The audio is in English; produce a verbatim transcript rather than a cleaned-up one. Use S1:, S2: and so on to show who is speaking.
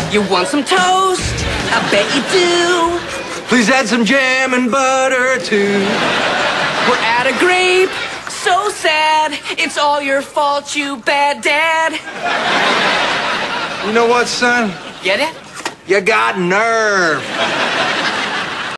S1: You want some toast? I bet you do.
S2: Please add some jam and butter, too.
S1: We're out of grape. So sad. It's all your fault, you bad dad.
S2: You know what, son?
S1: Get it?
S2: You got nerve.